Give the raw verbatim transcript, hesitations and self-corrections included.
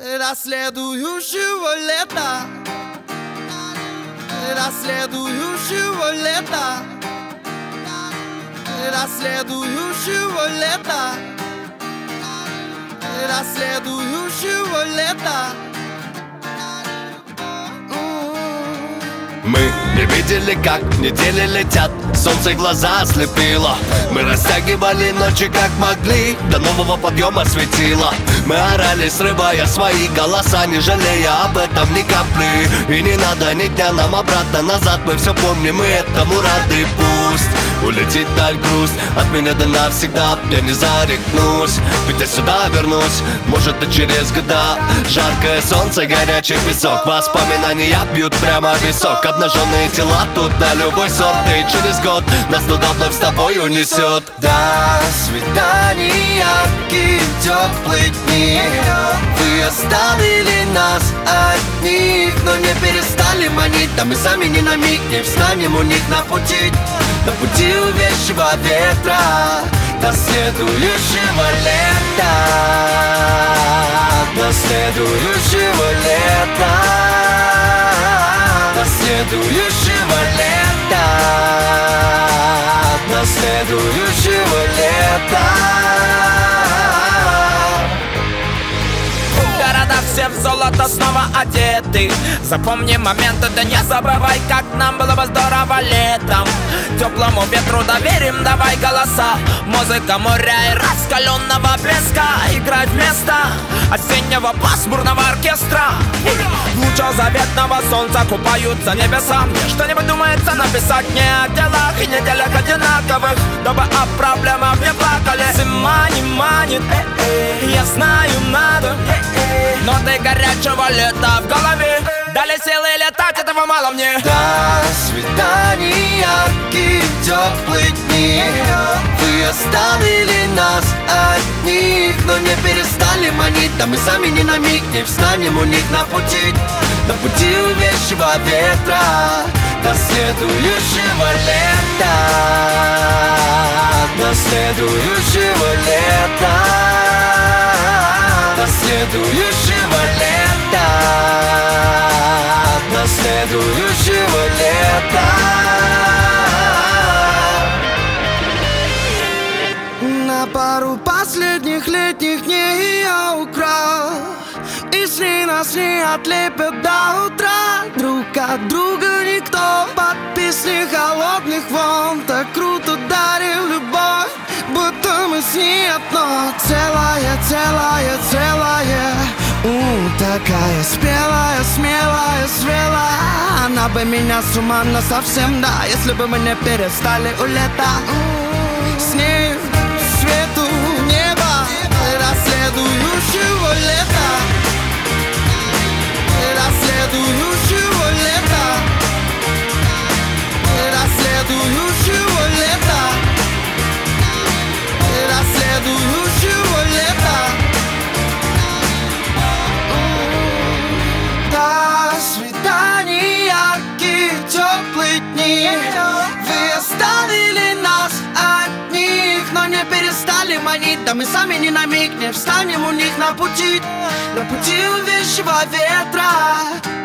до следующего лета, до следующего лета, до следующего лета, до следующего лета. Мы не видели, как недели летят, солнце глаза ослепило. Мы растягивали ночи как могли, до нового подъема светило. Мы орали, срывая свои голоса, не жалея об этом ни капли. И не надо ни дня нам обратно назад, мы все помним и этому рады. Пусть улетит даль грусть от меня до навсегда, я не зарекнусь, ведь я сюда вернусь, может и через года. Жаркое солнце, горячий песок, воспоминания бьют прямо в висок. Обнаженные тела тут на любой сорт, и через год нас туда вновь с тобой унесет. До свидания, яркие теплые дни. Вы оставили нас одних, но не перестали манить. Да мы сами ни на миг не встанем у них на пути, на пути увещего ветра. До следующего лета, до следующего лета, до следующего лета, до следующего лета. Города все в золото снова одеты. Запомни моменты, да не забывай, как нам было бы здорово летом. Теплому ветру доверим, давай голоса. Музыка моря и раскаленного блеска. Играй вместо осеннего пасмурного оркестра. В лучах заветного солнца купаются небеса. Мне что-нибудь думается написать не о делах и неделях одинаковых, дабы о проблемах не плакали. Зима не манит, я знаю, надо, но ты горячего лета в голове. Дали силы летать, этого мало мне. До свидания, яркие теплые дни. Вы оставили нас одних, но не перестали манить. Да мы сами ни на миг не встанем у них на пути, на пути увещего ветра. До следующего лета, до следующего лета, до следующего лета, до следующего лета. На пару последних летних дней я украл, и сны нас не отлепят до утра. Друг от друга никто, под песни холодных волн. Так круто дарил любовь, будто мы с ней одно. Целая, целая, целая, у, такая спелая, смелая, зрелая. Она бы меня с ума насовсем, да, если бы мы не перестали у лета. С ней свету неба до следующего лета, до следующего лета, до следующего лета, до следующего лета. До свидания, яркие теплые дни. Вы оставили нас одних, но не перестали манить. Да мы сами ни на миг не встанем у них на пути, на пути увещего ветра.